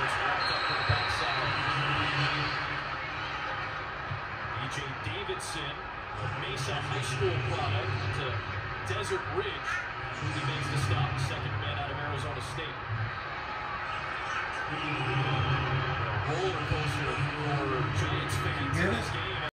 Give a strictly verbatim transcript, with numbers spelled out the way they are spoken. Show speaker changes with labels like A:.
A: It's wrapped up to the backside. E J Davidson, a Mesa High School product, to Desert Ridge. He makes the stop, the second man out of Arizona State. A roller coaster for Giants fans in this game.